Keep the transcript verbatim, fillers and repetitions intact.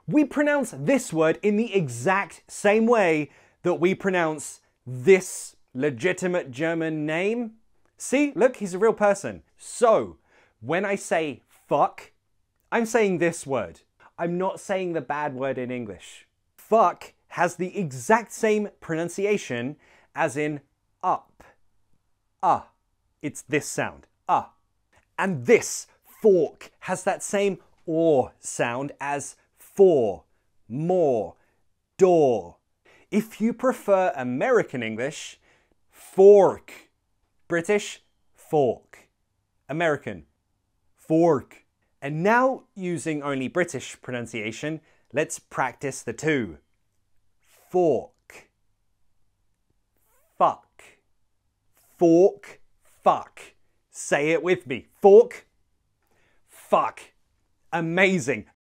We pronounce this word in the exact same way that we pronounce this legitimate German name. See, look, he's a real person. So, when I say fuck, I'm saying this word. I'm not saying the bad word in English. Fuck has the exact same pronunciation as in up. Ah. It's this sound. Ah. And this fork has that same or sound as for, more, door. If you prefer American English, fork. British, fork. American, fork. And now, using only British pronunciation, let's practice the two. Fork. Fuck. Fork. Fuck. Say it with me. Fork. Fuck. Amazing.